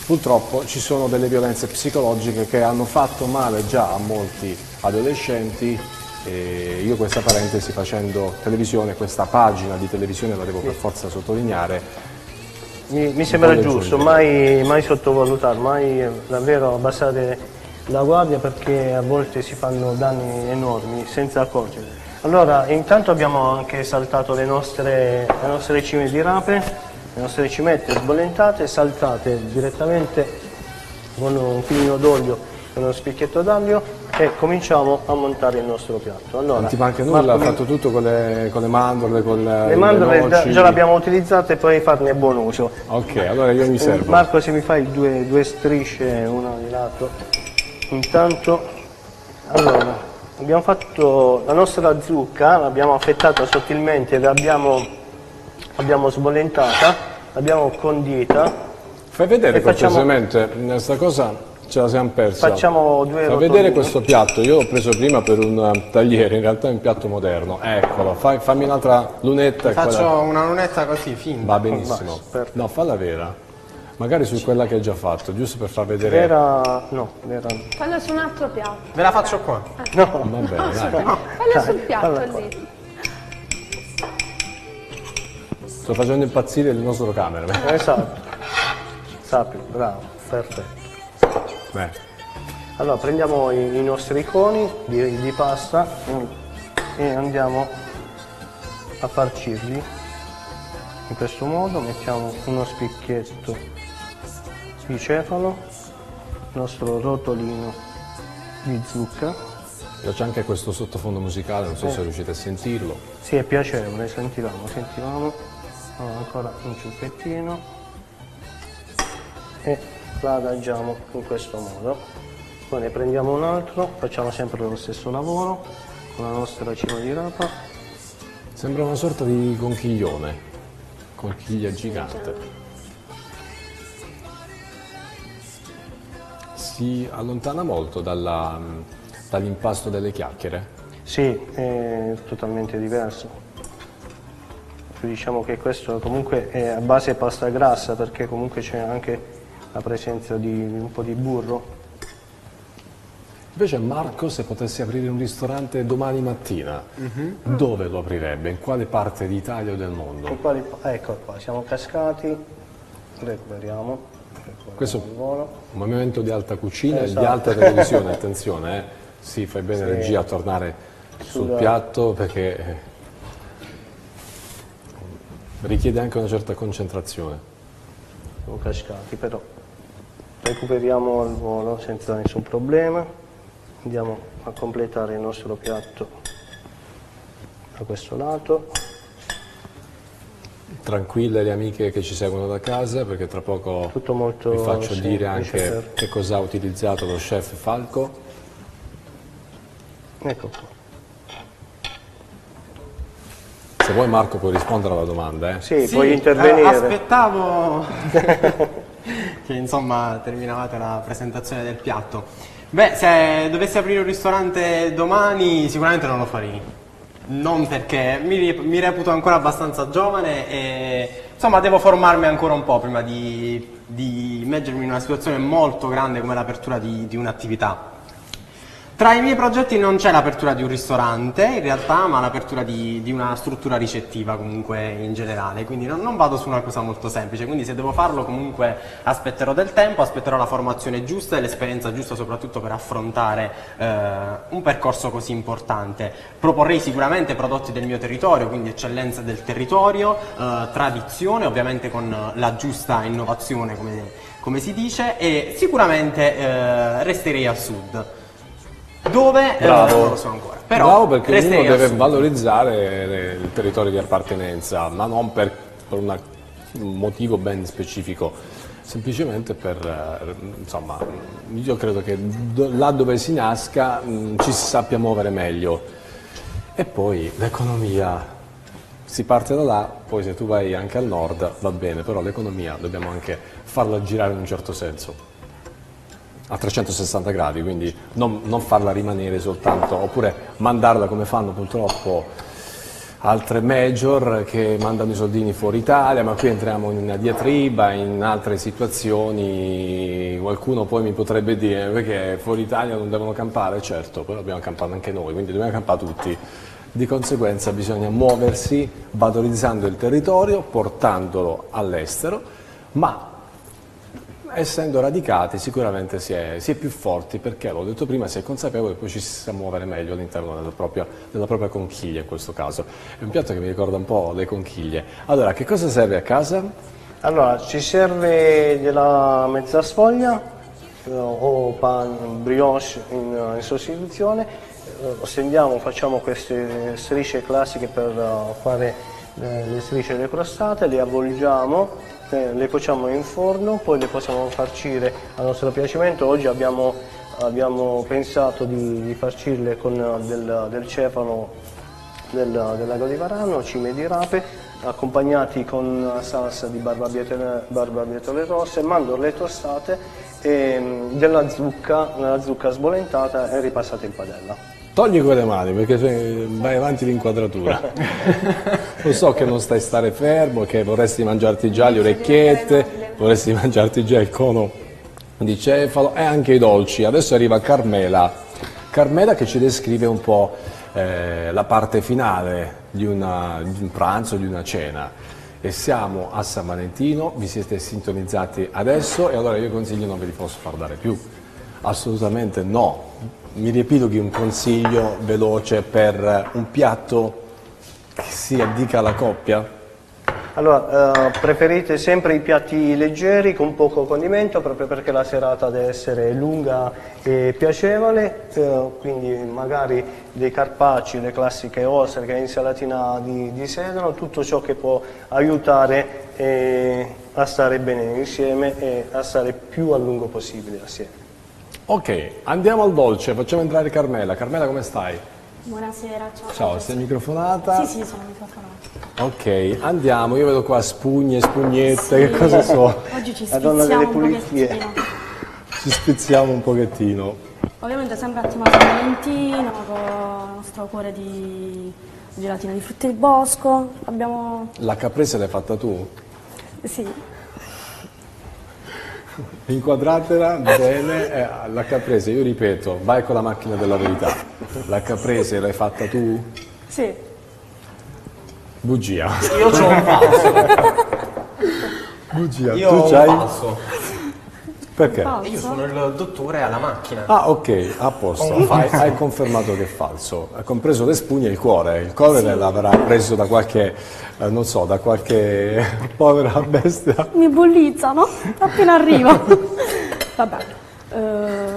purtroppo ci sono delle violenze psicologiche che hanno fatto male già a molti adolescenti. E io questa parentesi, facendo televisione, questa pagina di televisione la devo per forza sottolineare. Mi, mi sembra giusto, mai, mai sottovalutare, mai davvero abbassare la guardia, perché a volte si fanno danni enormi senza accorgere. Allora, intanto abbiamo anche saltato le nostre, le nostre cime di rape, le nostre cimette sbollentate, saltate direttamente con un filino d'olio e uno spicchietto d'aglio, e cominciamo a montare il nostro piatto. Allora, non ti manca nulla, ha Marco, fatto tutto con le, con le mandorle, con le, le mandorle le già, noci. già le abbiamo utilizzate, e poi farne buon uso. Ok, allora io mi servo. Marco, se mi fai due, due strisce, una di lato. Intanto, allora, abbiamo fatto la nostra zucca, l'abbiamo affettata sottilmente, l'abbiamo abbiamo sbollentata, l'abbiamo condita. Fai vedere e facciamo- cortesemente, questa cosa ce la siamo persa. Facciamo due Fai rotolini. vedere questo piatto, io l'ho preso prima per un uh, tagliere, in realtà è un piatto moderno. Eccolo, fai- fammi un'altra lunetta. e Faccio quella- una lunetta così, finta. Va benissimo. perfetto. No, falla vera. Magari su quella che hai già fatto, giusto per far vedere. Vera, no, vera no. Fallo su un altro piatto. Ve la faccio qua. Va bene, dai. Fallo sul piatto fallo qua. lì. Sto facendo impazzire il nostro camera. Esatto. Sappi, bravo, perfetto. Beh, Allora, prendiamo i, i nostri coni di, di pasta e andiamo a farcirli in questo modo. Mettiamo uno spicchietto di cefalo, il nostro rotolino di zucca. c'è anche questo sottofondo musicale, non so se riuscite a sentirlo. Sì, è piacevole, sentivamo, sentivamo. Allora, ancora un ciuffettino e la adagiamo in questo modo. Poi ne prendiamo un altro, facciamo sempre lo stesso lavoro con la nostra cima di rapa. Sembra una sorta di conchiglione, conchiglia gigante. Si allontana molto dalla- dall'impasto delle chiacchiere. Sì, è totalmente diverso. Diciamo che questo comunque è a base pasta grassa, perché comunque c'è anche la presenza di un po' di burro. Invece Marco, se potessi aprire un ristorante domani mattina, dove lo aprirebbe? In quale parte d'Italia o del mondo? Con quali- Ecco qua, siamo cascati, recuperiamo, recuperiamo Questo il volo. un momento di alta cucina e Esatto. di alta televisione, attenzione, eh. Sì, fai bene Sì. regia a tornare sul Sulla- piatto, perché eh, richiede anche una certa concentrazione. Siamo cascati, però recuperiamo il volo senza nessun problema. Andiamo a completare il nostro piatto da questo lato. Tranquille le amiche che ci seguono da casa, perché tra poco Tutto molto vi faccio semplice dire anche per- che cosa ha utilizzato lo chef Falco. Ecco qua. Se vuoi Marco puoi rispondere alla domanda, eh? Sì, Sì, puoi eh, intervenire. aspettavo che insomma terminavate la presentazione del piatto. Beh, se dovessi aprire un ristorante domani sicuramente non lo farei. Non perché mi, mi reputo ancora abbastanza giovane e insomma devo formarmi ancora un po' prima di, di immergermi in una situazione molto grande come l'apertura di, di un'attività. Tra i miei progetti non c'è l'apertura di un ristorante in realtà, ma l'apertura di, di una struttura ricettiva comunque in generale, quindi non, non vado su una cosa molto semplice, quindi se devo farlo comunque aspetterò del tempo, aspetterò la formazione giusta e l'esperienza giusta soprattutto per affrontare eh, un percorso così importante. Proporrei sicuramente prodotti del mio territorio, quindi eccellenze del territorio, eh, tradizione ovviamente con la giusta innovazione come, come si dice, e sicuramente eh, resterei al sud. Dove? Eh, Bravo. non lo so ancora. Però Bravo, perché resterei uno al deve sud. valorizzare le- il territorio di appartenenza, ma non per, per una- un motivo ben specifico, semplicemente per, eh, insomma, io credo che do- là dove si nasca mh, ci si sappia muovere meglio. E poi l'economia, si parte da là, poi se tu vai anche al nord va bene, però l'economia dobbiamo anche farla girare in un certo senso. A trecentosessanta gradi, quindi non, non farla rimanere soltanto, oppure mandarla come fanno purtroppo altre major che mandano i soldini fuori Italia, ma qui entriamo in una diatriba, in altre situazioni. Qualcuno poi mi potrebbe dire perché fuori Italia non devono campare, certo, però dobbiamo campare anche noi, quindi dobbiamo campare tutti. Di conseguenza bisogna muoversi valorizzando il territorio, portandolo all'estero, ma essendo radicati sicuramente si è, si è più forti, perché l'ho detto prima, si è consapevoli e poi ci si sa muovere meglio all'interno della propria, della propria conchiglia in questo caso. È un piatto che mi ricorda un po' le conchiglie. Allora, che cosa serve a casa? Allora, ci serve della mezza sfoglia eh, o pan brioche in, in sostituzione, eh, stendiamo, facciamo queste strisce classiche per uh, fare eh, le strisce le crostate, le avvolgiamo, Eh, le cuociamo in forno, poi le possiamo farcire a nostro piacimento. Oggi abbiamo, abbiamo pensato di, di farcirle con del, del cefalo del, dell'ago di Varano, cime di rape, accompagnati con una salsa di barbabietole, barbabietole rosse, mandorle tostate e della zucca, una zucca sbolentata e ripassata in padella. Togli quelle mani perché vai avanti l'inquadratura. Lo so che non stai stare fermo, che vorresti mangiarti già le orecchiette, vorresti mangiarti già il cono di cefalo e anche i dolci. Adesso arriva Carmela. Carmela che ci descrive un po' eh, la parte finale di, una, di un pranzo, di una cena. E siamo a San Valentino, vi siete sintonizzati adesso e allora io consiglio non ve li posso far dare più. Assolutamente no. Mi riepiloghi un consiglio veloce per un piatto che si addica alla coppia? Allora, eh, preferite sempre i piatti leggeri con poco condimento, proprio perché la serata deve essere lunga e piacevole, eh, quindi magari dei carpacci, le classiche ostriche, insalatina di, di sedano, tutto ciò che può aiutare eh, a stare bene insieme e a stare più a lungo possibile assieme. Ok, andiamo al dolce, facciamo entrare Carmela. Carmela, come stai? Buonasera, ciao. Ciao, sei microfonata? Sì, sì, sono microfonata. Ok, andiamo, io vedo qua spugne, spugnette, Sì. che cosa so? Oggi ci La donna delle spizziamo un pulizie. pochettino. Ci spizziamo un pochettino. Ovviamente sempre a tema San Valentino, con il nostro cuore di gelatina di frutta del bosco. Abbiamo... La caprese l'hai fatta tu? Sì, Inquadratela bene, eh, la caprese, io ripeto, vai con la macchina della verità. La caprese l'hai fatta tu? sì. Bugia. Io c'ho un falso. Bugia, Io tu ho un c'hai? falso. Perché? Falso. Io sono il dottore alla macchina. Ah, ok, a posto. Hai, hai confermato che è falso. Ha compreso le spugne e il cuore. Il cuore Sì. l'avrà preso da qualche, eh, non so, da qualche povera bestia. Mi bullizzano appena arrivo. Vabbè. eh,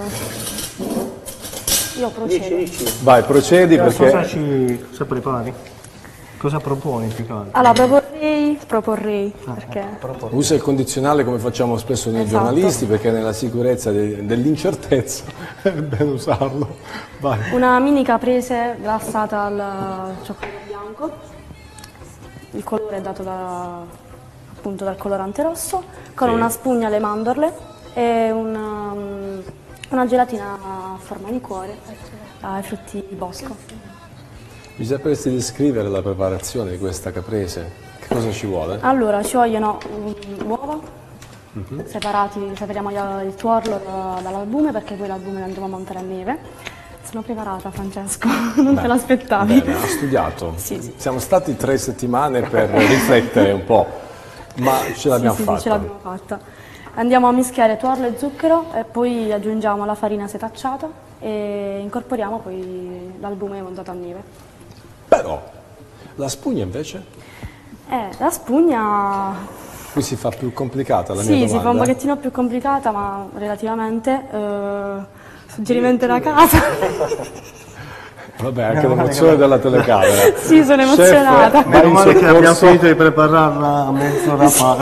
Io procedo. Dici, dici. Vai, procedi Cosa, perché... ci, cosa prepari? Cosa proponi più che altro? Allora, proporrei, proporrei, perché... Usa il condizionale come facciamo spesso noi Esatto. giornalisti, perché nella sicurezza de- dell'incertezza è bene usarlo. Vai. Una mini caprese glassata al cioccolato bianco, il colore è dato da, appunto dal colorante rosso, con Sì. una spugna alle mandorle e una, una gelatina a forma di cuore ai frutti di bosco. Mi sapresti descrivere la preparazione di questa caprese? Che cosa ci vuole? Allora, ci vogliono mm, uova, separati, separiamo gli- il tuorlo da- dall'albume perché poi l'albume lo andremo a montare a neve. Sono preparata, Francesco, non te l'aspettavi. Bene, ha studiato. Sì, sì. Siamo stati tre settimane per riflettere un po', ma ce l'abbiamo sì, sì, fatta. Sì, ce l'abbiamo fatta. Andiamo a mischiare tuorlo e zucchero e poi aggiungiamo la farina setacciata e incorporiamo poi l'albume montato a neve. Però, la spugna invece? Eh, la spugna Qui si fa più complicata la sì, mia domanda. si fa un pochettino più complicata, ma relativamente eh, suggerimento da casa. Vabbè, anche l'emozione della telecamera. Sì, sono Chef, emozionata. vai in Meno male che abbiamo soccorso. finito di prepararla a mezz'ora fa.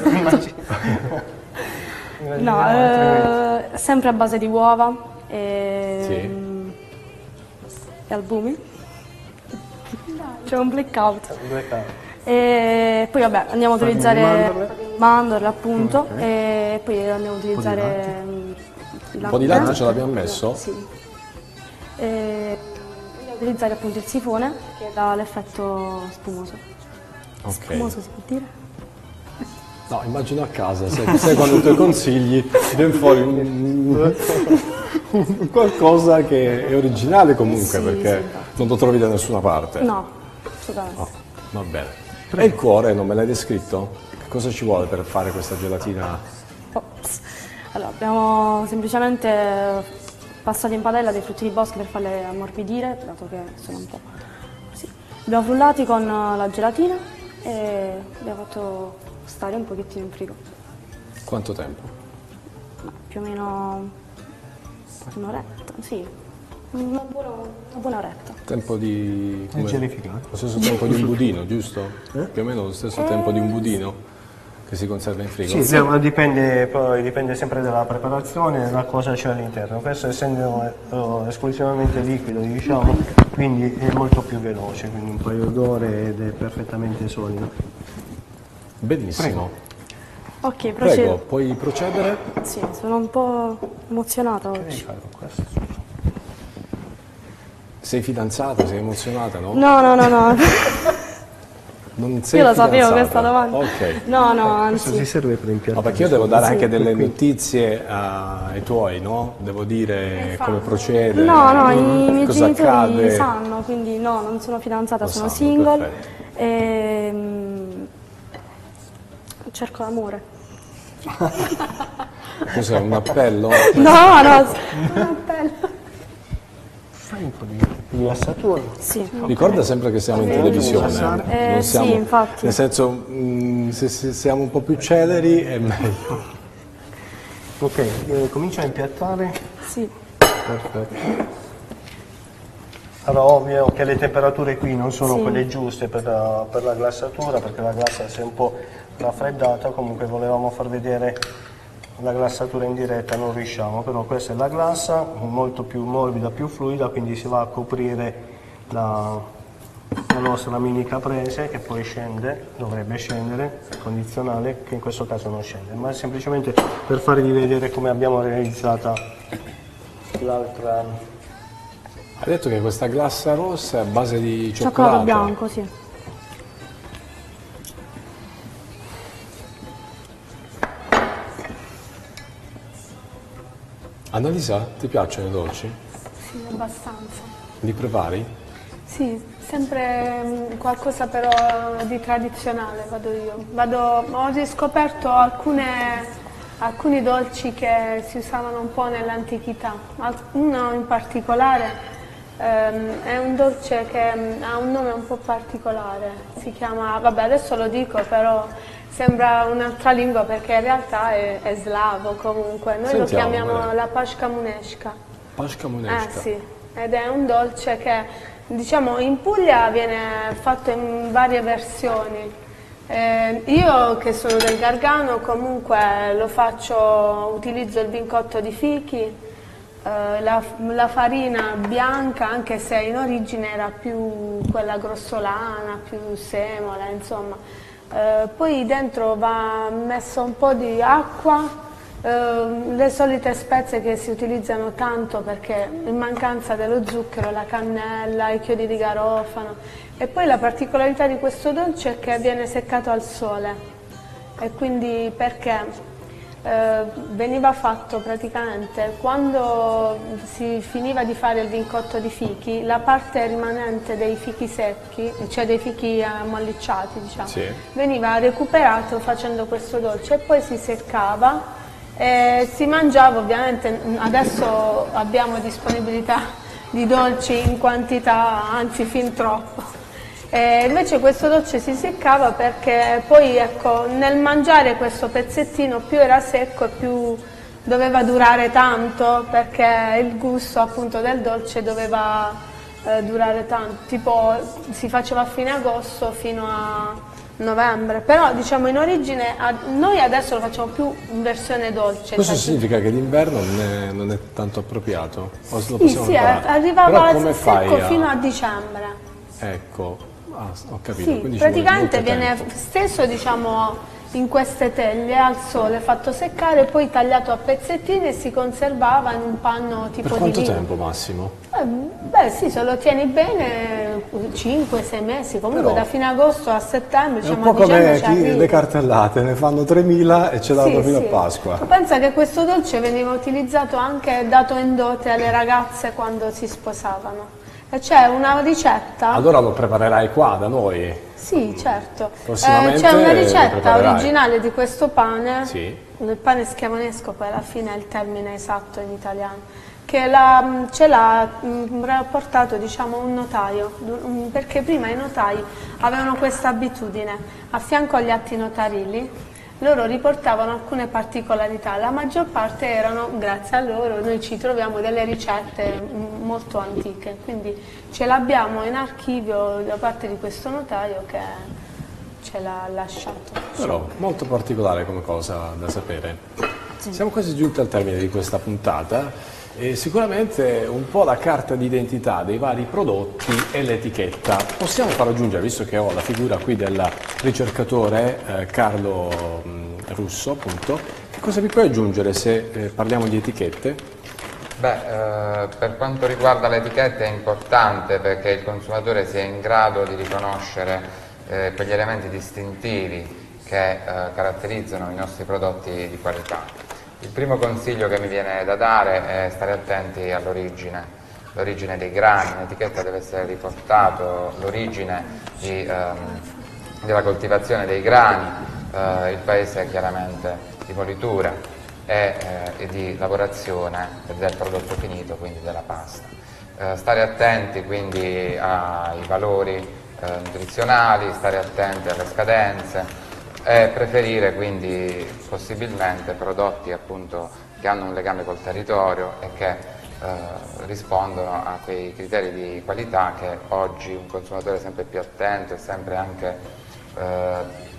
No, eh, sempre a base di uova e, Sì. e albumi. C'è un blackout. E poi vabbè, andiamo a utilizzare mandorle. mandorle appunto e poi andiamo a utilizzare Un po' di latte ce l'abbiamo messo? Sì. E andiamo a utilizzare appunto il sifone che dà l'effetto spumoso. Ok. Spumoso si può dire? No, immagino a casa, sai, sai quando tu consigli, viene fuori un, un qualcosa che è originale comunque, Sì, perché sì, non lo trovi da nessuna parte. No, assolutamente. Oh, va bene. E il cuore, non me l'hai descritto? Che cosa ci vuole per fare questa gelatina? Ops. Allora, abbiamo semplicemente passato in padella dei frutti di bosco per farle ammorbidire, dato che sono un po' così. Abbiamo frullati con la gelatina e abbiamo fatto stare un pochettino in frigo. Quanto tempo? Ma più o meno un'oretta, sì, una buona, una buona oretta. Tempo di... come- gelificato. Lo stesso tempo di un budino, giusto? Più o meno lo stesso tempo di un budino che si conserva in frigo? Sì, ma dipende, poi dipende sempre dalla preparazione e da cosa c'è all'interno. Questo essendo eh, esclusivamente liquido, diciamo, quindi è molto più veloce, quindi un paio d'ore ed è perfettamente solido. Benissimo. Ok, Prego, procedo. puoi procedere? Sì, sono un po' emozionata Che devi oggi. fare con questo? Sei fidanzata, sei emozionata, no? No, no, no, no. Non sei Io lo sapevo fidanzata. questa domanda. Ok. No, no, Questo si anzi. serve per No, impiantare. perché io devo dare Sì. anche delle notizie a- ai tuoi, no? Devo dire come procede, No, no, i miei cosa genitori accade. sanno, quindi no, non sono fidanzata, Lo sono sanno, single. perfetto. E, mm, cerco l'amore. Cos'è, un appello? No, no, un appello. Fai un po' di di glassatura. Sì. Ricorda sempre che siamo in televisione, Eh, non sì, siamo, infatti. nel senso, mh, se, se siamo un po' più celeri è meglio. Ok, eh, comincia a impiattare. Sì. Perfetto. Allora, ovvio che le temperature qui non sono Sì. quelle giuste per la, per la glassatura, perché la glassa si è un po' raffreddata, comunque volevamo far vedere la glassatura in diretta, non riusciamo, però questa è la glassa, molto più morbida, più fluida, quindi si va a coprire la, la nostra mini caprese che poi scende, dovrebbe scendere, condizionale, che in questo caso non scende, ma è semplicemente per farvi vedere come abbiamo realizzata l'altra. Hai detto che questa glassa rossa è a base di cioccolato. Cioccolato bianco, sì. Annalisa, ti piacciono i dolci? Sì, abbastanza. Li prepari? Sì, sempre mm, qualcosa però di tradizionale vado io. Vado, ho riscoperto alcune, alcuni dolci che si usavano un po' nell'antichità. Al- Uno in particolare ehm, è un dolce che mm, ha un nome un po' particolare. Si chiama, vabbè adesso lo dico però sembra un'altra lingua perché in realtà è, è slavo comunque. Noi lo Sentiamo, chiamiamo magari. la pashka muneshka. Pashka Eh munesca. sì, ed è un dolce che diciamo in Puglia viene fatto in varie versioni. Eh, io che sono del Gargano comunque lo faccio, utilizzo il vincotto di fichi, eh, la, la farina bianca anche se in origine era più quella grossolana, più semola, insomma. Eh, poi dentro va messo un po' di acqua, eh, le solite spezie che si utilizzano tanto perché in mancanza dello zucchero, la cannella, i chiodi di garofano e poi la particolarità di questo dolce è che viene seccato al sole e quindi perché eh, veniva fatto praticamente quando si finiva di fare il vincotto di fichi, la parte rimanente dei fichi secchi, cioè dei fichi ammollicciati diciamo, Sì. veniva recuperato facendo questo dolce e poi si seccava e si mangiava. Ovviamente adesso abbiamo disponibilità di dolci in quantità, anzi fin troppo. E invece questo dolce si seccava perché poi ecco, nel mangiare questo pezzettino più era secco e più doveva durare tanto perché il gusto appunto del dolce doveva eh, durare tanto, tipo si faceva a fine agosto fino a novembre, però diciamo in origine a- noi adesso lo facciamo più in versione dolce. Questo cioè, significa che d'inverno non è, non è tanto appropriato? O lo sì, possiamo sì, imparare? arrivava Però come fai secco a... fino a dicembre. Ecco, ah, ho capito. Sì, quindi ci vuole praticamente molto viene tempo. steso diciamo in queste teglie al sole, fatto seccare, poi tagliato a pezzettini e si conservava in un panno tipo Per quanto di lino. tempo massimo? Eh, Beh sì, se lo tieni bene cinque sei mesi, comunque Però da fine agosto a settembre, è un diciamo po' a dicembre come ci chi- arrivi. le cartellate, ne fanno tremila e ce l'hanno Sì, fino sì. a Pasqua. Tu pensa che questo dolce veniva utilizzato anche dato in dote alle ragazze quando si sposavano. E c'è una ricetta. Allora lo preparerai qua da noi? Sì, certo. Prossimamente Eh, c'è una lo ricetta preparerai. originale di questo pane, Sì. il pane schiavonesco, poi alla fine è il termine esatto in italiano, che la- ce l'ha mh, rapportato, diciamo, un notaio, du- mh, perché prima i notai avevano questa abitudine, a fianco agli atti notarili, loro riportavano alcune particolarità, la maggior parte erano, grazie a loro, noi ci troviamo delle ricette mh, molto antiche, quindi ce l'abbiamo in archivio da parte di questo notaio che ce l'ha lasciato. Però molto particolare come cosa da sapere. Siamo quasi giunti al termine di questa puntata e sicuramente un po' la carta d'identità dei vari prodotti e l'etichetta. Possiamo far aggiungere, visto che ho la figura qui del ricercatore eh, Carlo mh, Russo, appunto, che cosa vi puoi aggiungere se eh, parliamo di etichette? Beh, eh, per quanto riguarda l'etichetta è importante perché il consumatore sia in grado di riconoscere eh, quegli elementi distintivi che eh, caratterizzano i nostri prodotti di qualità. Il primo consiglio che mi viene da dare è stare attenti all'origine, l'origine dei grani, in etichetta deve essere riportato l'origine di, ehm, della coltivazione dei grani, eh, il paese chiaramente di politura e, eh, e di lavorazione del prodotto finito, quindi della pasta. Eh, stare attenti quindi ai valori eh, nutrizionali, stare attenti alle scadenze, e preferire quindi possibilmente prodotti appunto che hanno un legame col territorio e che eh, rispondono a quei criteri di qualità che oggi un consumatore è sempre più attento e sempre anche eh,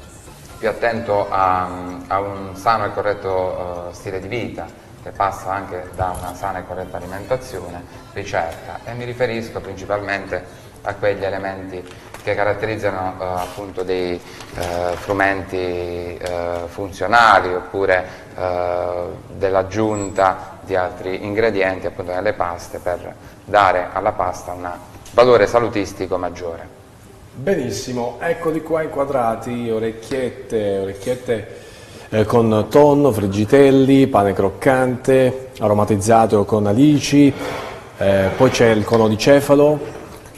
più attento a, a un sano e corretto eh, stile di vita che passa anche da una sana e corretta alimentazione, ricerca, e mi riferisco principalmente a quegli elementi che caratterizzano eh, appunto dei eh, frumenti eh, funzionali oppure eh, dell'aggiunta di altri ingredienti appunto nelle paste per dare alla pasta un valore salutistico maggiore. Benissimo, eccoli qua inquadrati, orecchiette, orecchiette eh, con tonno, friggitelli, pane croccante, aromatizzato con alici, eh, poi c'è il cono di cefalo,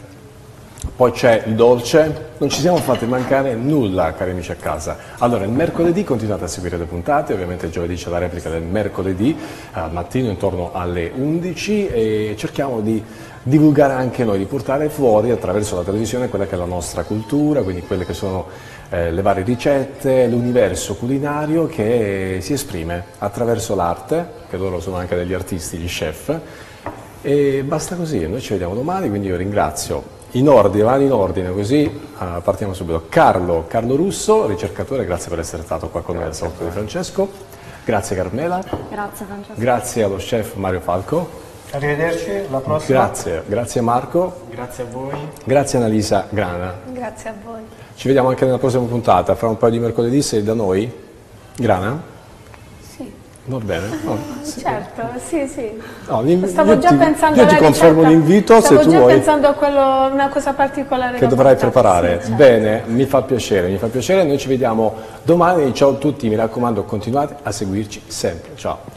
poi c'è il dolce, non ci siamo fatti mancare nulla, cari amici a casa. Allora, il mercoledì continuate a seguire le puntate, ovviamente il giovedì c'è la replica del mercoledì al mattino intorno alle undici e cerchiamo di divulgare anche noi, di portare fuori attraverso la televisione quella che è la nostra cultura, quindi quelle che sono eh, le varie ricette, l'universo culinario che si esprime attraverso l'arte, che loro sono anche degli artisti, gli chef, e basta così, noi ci vediamo domani, quindi io ringrazio in ordine, vanno in ordine, così uh, partiamo subito. Carlo, Carlo Russo, ricercatore, grazie per essere stato qua con noi al Salotto di Francesco. Grazie Carmela. Grazie Francesco. Grazie allo chef Mario Falco. Arrivederci, alla prossima. Grazie, grazie Marco. Grazie a voi. Grazie Annalisa Grana. Grazie a voi. Ci vediamo anche nella prossima puntata, fra un paio di mercoledì sei da noi. Grana? Sì. Va bene. Oh, sì. Certo, sì, sì. No, l'in- Stavo io già ti, pensando io ti alla confermo ricetta. l'invito se Stavo tu già vuoi. pensando a quello, una cosa particolare Che da dovrai portare. preparare. Sì, certo. Bene, mi fa piacere, mi fa piacere. Noi ci vediamo domani. Ciao a tutti, mi raccomando, continuate a seguirci sempre. Ciao.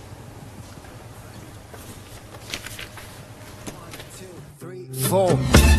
Four.